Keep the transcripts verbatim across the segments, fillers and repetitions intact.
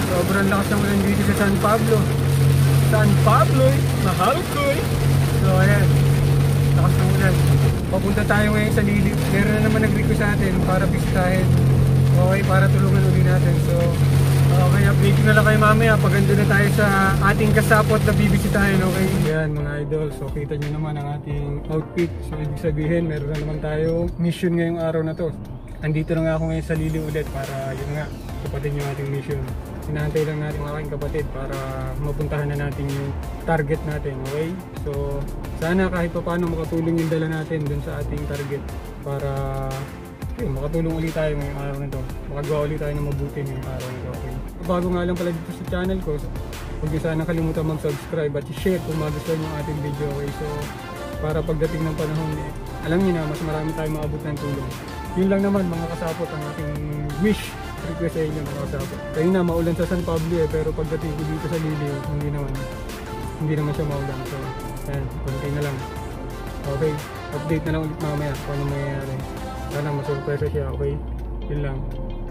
Sobrang lakas ng ulan dito sa San Pablo. San Pablo, mahal ko eh. So ayan, lakas ng ulan. Papunta tayo ngayon sa Liliw. Meron na naman nag-request sa atin para bisitahin. Okay, para tulungan uli natin. So okay, update ko na lang kayo mamaya pag ando na tayo sa ating kasapot na bibisitahin. Okay, ayan mga idol. So kita nyo naman ang ating outfit. So ibig sabihin, meron na naman tayo mission ngayong araw na to. Andito na nga ako ngayon sa Liliw ulit para yun nga, kapatid yung ating mission. Hinahantay lang natin ang aking kapatid para mapuntahan na natin yung target natin, okay? So sana kahit pa paano makatulong yung dala natin dun sa ating target para yun, makatulong ulit tayo ngayong araw na to. Makagawa ulit tayo ng mabuti ngayong araw na to, okay? Bago nga lang pala dito sa channel ko, huwag nyo sana kalimutan mag-subscribe at i-share kung magustuhan yung ating video, okay? So para pagdating ng panahon, eh, alam nyo na, mas marami tayong maabot ng tulong. Yun lang naman mga kasapot ang ating wish, request sa inyo mga kasapot. Kayo na, maulan sa San Pablo eh, pero pagdating ko dito sa Liliw, hindi naman, hindi naman siya maulan. So, ayan, konti na lang. Okay, update na lang ulit mamaya kung ano mayayari. Sana masurpresa siya, okay? Yun lang.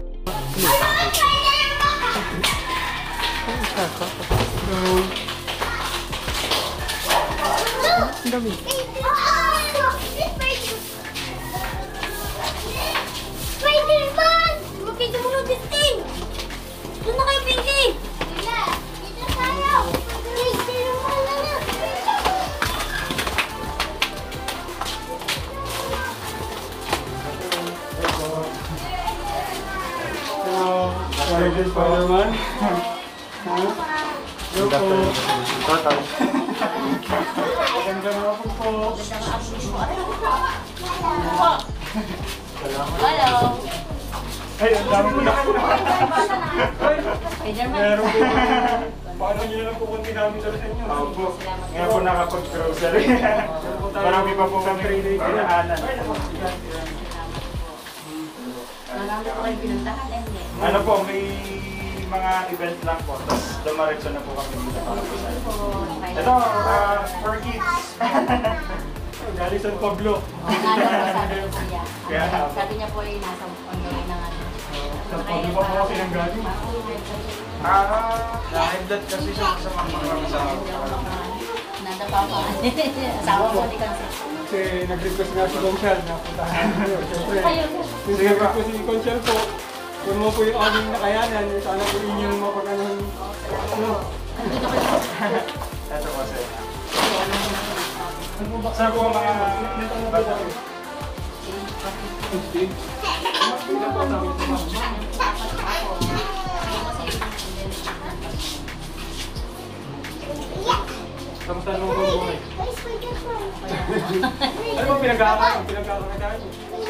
Hello. Ang dami. Spider-Man! Huwag kayo mo ng thing! Doon na kayo, Pinky! Wala! Dito tayo! Spider-Man na na! Hello! Spider Spider-Man? Ha? Hello po! Total! Maganda na ako po! Hello! Ay, ang dami ko na po! Spider-Man! Meron po! Paano nyo lang po kung tinawin sa inyo? Oo po. Ngayon po nakapag-grocery. Marami pa po kami pinaanan. Marami po kayo pinuntahan, eh. Ano po, may mga event lang po. Tapos dumaretso na po kami dito para po sa ito. Ito, uh, for kids. Galing San Pablo. Sabi ko po niya. Sabi niya po ay nasa ongoing na nga. San Pablo pa po kasi nang galing. Ah, na-high-blood kasi siya sa mga mga kasama. Nanda pa ako. Asawa mo, di kasi. Kasi nag-request nga si Conchal na puntahan natin. Siyempre, Sige sige pa. po si Conchal po. Kung mo po yung aming nakayanan, sana po inyong mapagano'n. Ano? Ito po sir. Saan po ang mga bata? Kamusta naman po buhay? Ano ba pinag-aaral? Ang pinag-aaral tayo?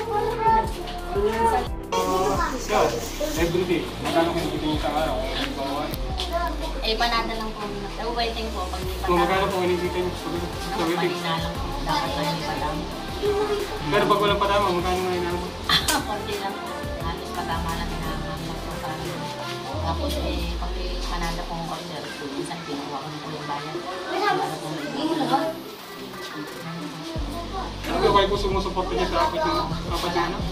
Ikaw, everyday, magkano kinikita niyo sa araw? Eh, panada lang po. Waiting po pag Kung magkano po kinikita niyo sa wedding? Mahina lang po. Dapat lang yung patama. Pero pag walang patama, magkano nga inaano po? Konti lang po. Halos patama lang hinahanap po sa amin. Tapos eh, pag panada pong order, minsan pinuha ko na po yung bayan. Ano po may Ano kayo po sumusuporta niya sa apat yung apat yung anak?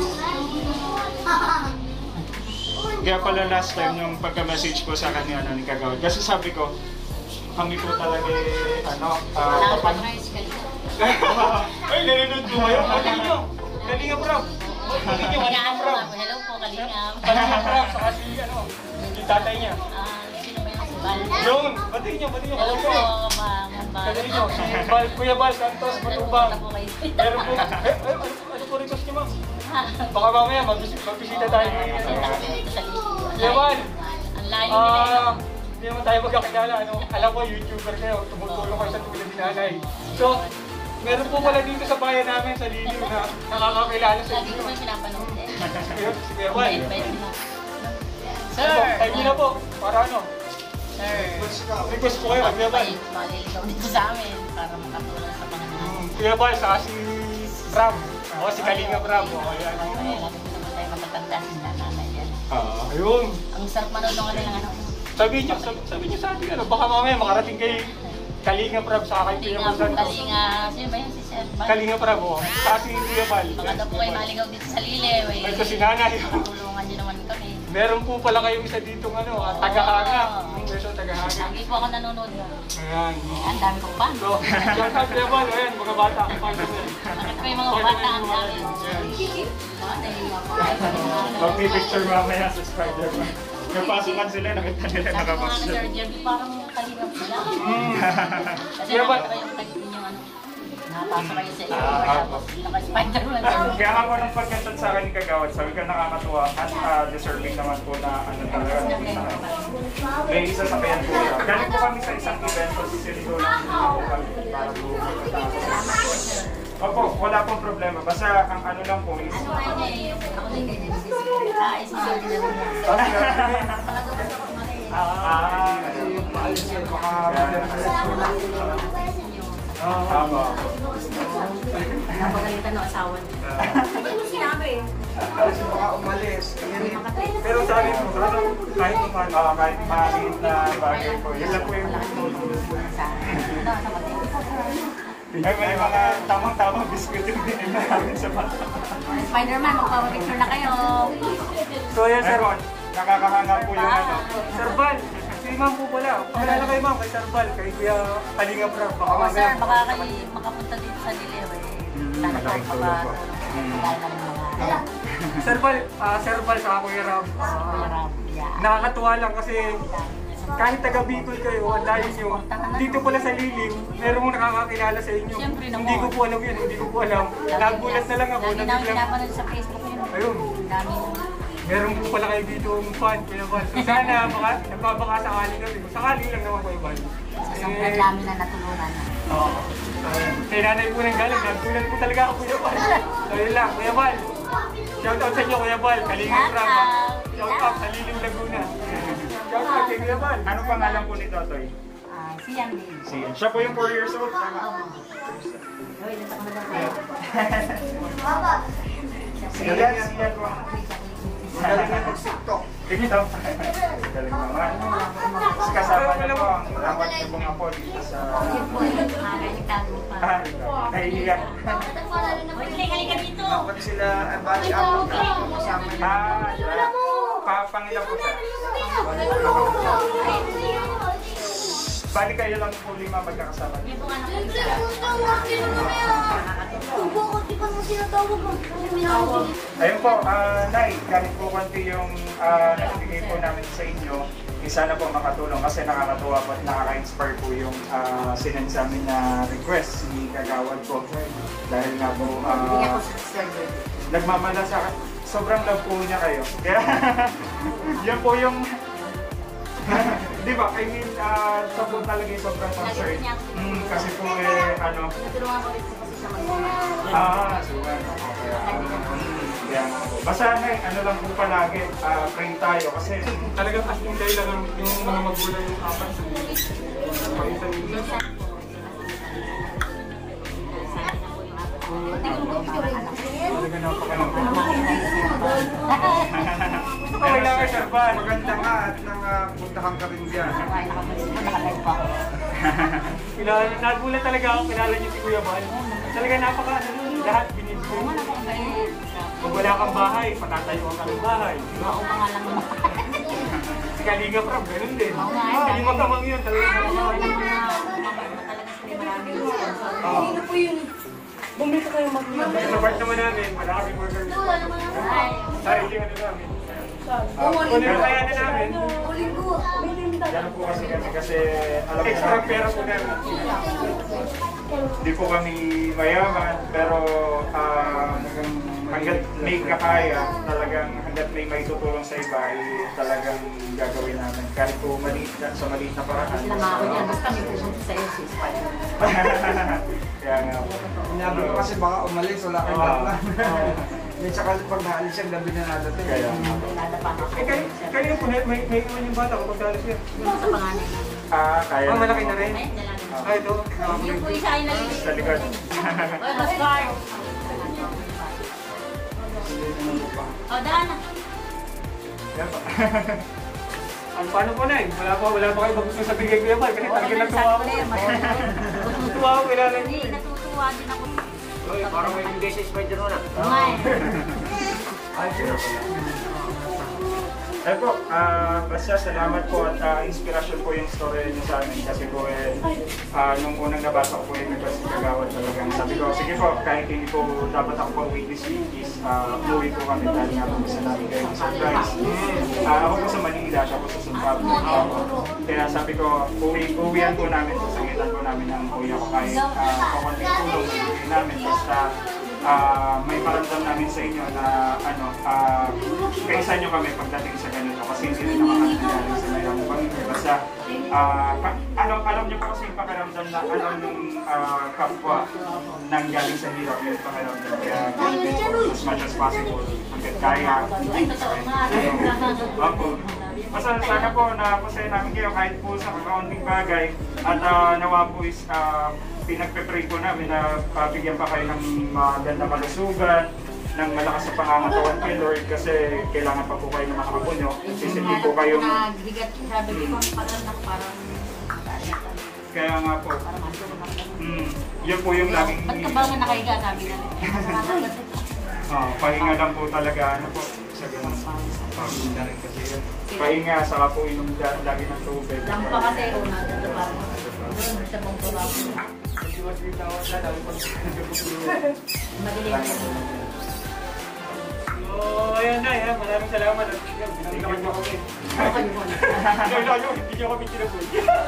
Kaya pala last time yung pagka-message ko sa kanya ano, ni Kagawad. Kasi sabi ko, kami po talaga eh, ano, ah, Wala kapag... pa rice kayo. Ay, nanonood po kayo? Galing nyo! Galing nyo, bro! Galing nyo, Kailangan bro! po. Hello po, Kalingap. Kalingap bro, saka si ano, si tatay niya. Ah, sino ba yung si Bal? Yun! Batiin niyo, batiin niyo. Hello po, mga Bal. Batiin niyo, si Bal, Kuya Bal, Santos, Matubang. Hello po kayo. Meron po, eh, eh, ano, ano po request niyo ma'am? Baka mamaya mag-visit mag-visita tayo ngayon. Kasi namin dito sa Lido. Kuya Bal! Ang layo nila Ah, yun. hindi naman tayo magkakilala. Ano, alam ko, YouTuber kayo. Tumutulong kayo sa tulad ni nanay. So, meron po pala dito sa bayan namin sa Liliw na nakakakilala sa Lagi ko inyo. may pinapanood eh. Si Kuya si Kuya Bal. Bait, bait mo. Sir! Time niyo na po. Para ano? Sir. Request po kayo, Kuya Bal. Bait, maliligaw dito sa amin para makatulong sa Panginoon. Hmm, Kuya Bal, saka si Ram. O, si Kalinga Ram. O, ayan. Kaya lagi ko naman tayo matatanda sa nanay yan. Ah, ayun. Ang sarap manood ng kanilang ano. Sabi niyo, sabi, sabi niyo sa atin, ano, baka mamaya makarating kay Kalinga Prab sa kay Kuya Kalinga, Bal Santos. Kalinga, sino ba yun si Sir? Bal? Kalinga Prab, o. Saka si Kuya Bal. Baka daw po kayo maligaw dito sa Liliw eh. Ito si nanay. Tulungan niyo naman kami. Meron po pala kayong isa dito ano, ah, tagahanga. Yung version tagahanga. Lagi po ako nanonood. Ayan. Ang dami kong fan. So, shout out kay Bal, ayan, mga bata. Partner. Bakit may mga bata ang dami? Mag-picture mamaya sa Spider-Man. Napasukan sila, nakita nila Sabi ko nga nakabox kay siya. Sir Jerry, parang kalingap sila. Kasi Kaya ba- nakita yung tagin yung ano, napasok kayo sa iyo, Ah, tapos naka-Spider-Man. Kaya ako nung pagkatad sa akin ni Kagawad, sabi ko nakakatuwa at ah, deserving naman po na ano talaga. May isa sa kayan po siya. Galing po kami sa isang event, tapos sinito lang ako kami para po magkatapos. Opo, wala pong problema. Basta ang ano lang po is... Ano nga niya eh, yung ako din ganyan, ah, is mga dinaro niya. Talaga ba sa mga eh. Ah, Maalis yan, baka... tama. Napagalitan ng asawa niya. Hindi mo sinabi eh. Kasi baka umalis. Pero sabi mo, ano, kahit umano, Ah, kahit maliit na bagay po. Yun lang po yung... Sa ano, sa mga Ay, may mga tamang-tamang biskuit yung binili namin sa bata. Spider-Man, magpapapicture na kayo. So yan, Sir Sir, nakakahanga po yung ano. Sir Val, si Ma'am po pala. Pakilala kay Ma'am, kay Sir Val, kay Kuya Kalinga Prab. Baka Oo, sir, mamaya. baka kayo makapunta dito sa Liliw eh. Sana po malaking tulong po. makatulong ng mga Sir Val, ah, Sir Val sa Kuya Ram. ah, hirap. Yeah. nakakatuwa lang kasi kahit taga Bicol kayo, ang layo nyo, dito pala sa Lilim, merong nakakakilala sa inyo. Siyempre naman. Hindi ko po alam yun, hindi ko po alam. Nagulat na lang ako. Lagi namin nabiglang- pinapanood sa Facebook yun. Ayun. Ang dami Meron po pala kayo dito ang fan, Kuya Val. So sana, baka, nagbabaka sakali kami. Sakali lang naman, Kuya Val. sa sobrang dami na natulungan. Oo. Ayun. Kay nanay po nang galing, nagulat po talaga ako, Kuya Val. So yun lang, Kuya Val. Shout out sa inyo, Kuya Val. Kalingin Shout Prab. out. Shout out sa Lilim Laguna. Shout out kay Kuya Val. Anong pangalan po ni Totoy? Ah, si Yan din. Si Siya po yung four years old. Tama. Uy, nasa ka na daw. Si Yan, si Yan po. Magaling na mag-tiktok. Dito. Galing naman. Kasi kasama niya po ang dapat niya pong apo dito sa... Yun po, ah, nagtago pa. Ah, nahihiyak. Uy, halika, halika dito. Dapat sila, ang bali ako, kasama niya. Ah, siya. Pa- Pangilan po siya. Bali kayo lang po lima magkakasama. Yun po nga nakakita. Ayun po, ah, Nay, kahit po konti yung ah, nagbigay po namin sa inyo, eh, sana po makatulong kasi nakakatuwa po at nakaka-inspire po yung uh, sinend sa amin na request ni Kagawad po. Dahil nga po, Hindi ah, ako sa server. nagmamalasakit. Sobrang love po niya kayo. Kaya, yan po yung... Di ba? I mean, uh, sa po talaga yung sobrang concern. Mm, kasi po eh, ano... Natulungan ko rin kasi siya mag-umat. Ah, suwan. Kaya, mm, kaya nga po. Basta Nay, ano lang po palagi, ah, pray tayo kasi... Talagang as in kayo lang ang- yung mga magulang yung apat sa pag-isa nila. Talaga napakalang. Okay lang kayo, Sir Van. Maganda nga at nang uh, puntahan ka rin dyan. Kilala, nagulat talaga ako, kilala niyo si Kuya Van. Talaga napaka, ano, lahat binibig. Pag wala kang bahay, patatayo ka ng bahay. Di ba? Si Kalinga Prab, ganun din. Hindi magkamang yun, talaga naman. Hindi po yun. Bumili kayo mag-umat. Sa part naman namin, wala kami worker. Sorry, hindi ano namin. Ah, Kung ano kaya na namin, yan po kasi kami kasi alam extra mo pera po namin. Hindi po kami mayaman, pero ah, hanggat may kakaya, talagang hanggat may may tutulong sa iba, ay talagang gagawin namin. Kahit po maliit na, sa maliit na paraan. Sinama ko niya, basta may pupunta sa iyo si Spider. Kaya nga po. Sinabi ko kasi baka umalis, wala kang Oo. dapat. May tsaka pag naalis siya, gabi na nadating. Kaya Nadapan ako. Eh, kayo, kayo po, may, may iwan yung bata kung pagdalas yan. Yung sa panganay namin. Ah, kaya. Ah, malaki na rin. Ayun, dalaga. Ah, ito. Yung po isa ay nalilito. Sa likod. Oy, Oscar! O, daan na. Yan po. Ang paano po na eh? Wala pa, wala pa kayo gusto sabihin kay Kuya Val kasi Oo, talaga naman, natuwa sabi ako. ko na yan, matutuwa. Natuwa ako, kilala Hindi, niyo. natutuwa din ako. Uy, parang may bigay sa Spider-Man ah. Oo nga eh. Ay, sure. Eh po, ah, basta salamat po at ah, inspirasyon po yung story niyo sa amin kasi po eh, ah, nung unang nabasa ko po yung request ni Kagawad talagang sabi ko, sige po, kahit hindi po dapat ako po week this week is uh, umuwi po kami dahil nga po gusto namin kayo surprise. Ah, ako po sa Manila, siya po sa San Pablo. Kaya sabi ko, uwi, uwihan po namin, sasangitan po namin ang kuya ko kahit uh, kakunting tulong uwi namin. Basta uh, may paramdam namin sa inyo na ano, uh, kaisa nyo kami pagdating sa ganito kasi hindi rin naman kami nangyari sa mayroong pamilya. Basta uh, alam, alam nyo po kasi yung pakiramdam na alam ng uh, kapwa nang galing sa hirap yung pakiramdam. Kaya as much as possible, hanggang kaya. Opo. Basta sana po na pasaya namin kayo kahit po sa kakaunting bagay at uh, nawa po is uh, pinagpe-pray po namin na pabigyan pa kayo ng magandang kalusugan, ng malakas sa pangangatawan kay Lord kasi kailangan pa po kayo na makapunyo. Kasi hindi po kayo... Kaya nga po. Hmm, yun po yung laging... Ba't ka ba nga nakahiga sabi na? Oh, pahinga lang po talaga. Ano po? Sa ganun. Pahinga rin kasi yun. Pahinga, saka po inom lagi ng tubig. Lang pa kasi una. Ito pa. Doon sa mong tuwa. Madilim. So, ayan na, ayan. Maraming salamat. Binalikan niyo kami. Hindi niyo kami kinapun.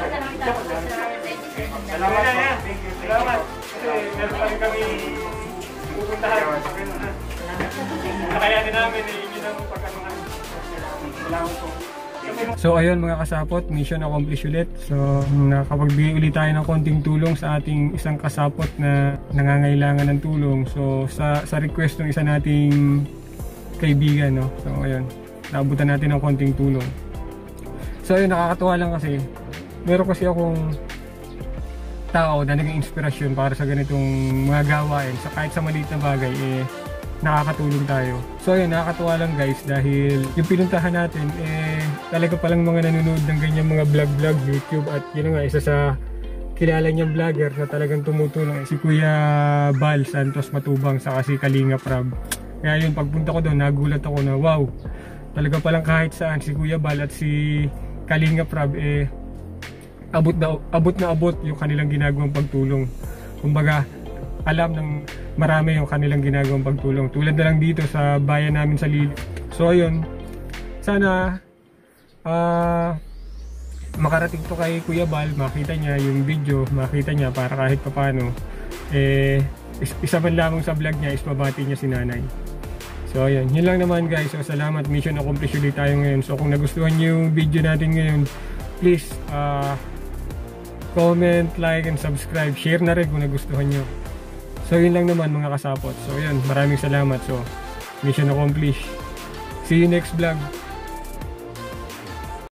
Salamat po. Salamat. Kasi meron pa rin kami pupuntahan. Nakayanin namin eh. Yun ang pagkakaroon. Salamat po. So ayun mga kasapot, mission accomplished ulit. So nakapagbigay ulit tayo ng konting tulong sa ating isang kasapot na nangangailangan ng tulong. So sa, sa request ng isa nating kaibigan, no? So ayun, naabutan natin ng konting tulong. So ayun, nakakatuwa lang kasi meron kasi akong tao na naging inspirasyon para sa ganitong mga gawain. So kahit sa maliit na bagay, eh nakakatulong tayo. So ayun, nakakatuwa lang guys dahil yung pinuntahan natin eh talaga palang mga nanonood ng ganyan mga vlog-vlog, YouTube at yun nga isa sa kilala niyang vlogger na talagang tumutulong si Kuya Bal Santos Matubang sa si Kalinga Prab. Kaya yun, pagpunta ko doon nagulat ako na wow, talaga palang kahit saan si Kuya Bal at si Kalinga Prab eh abot na abot na abot yung kanilang ginagawang pagtulong. Kumbaga alam ng marami yung kanilang ginagawang pagtulong. Tulad na lang dito sa bayan namin sa Lili. So ayun, sana uh, makarating to kay Kuya Bal, makita niya yung video, makita niya para kahit papano eh isa man lamang sa vlog niya is mabati niya si nanay. So ayun, yun lang naman guys. So salamat, mission accomplished ulit tayo ngayon. So kung nagustuhan niyo yung video natin ngayon, please uh, comment, like, and subscribe. Share na rin kung nagustuhan niyo. So yun lang naman mga kasapot. So yun, maraming salamat. So mission accomplished. See you next vlog.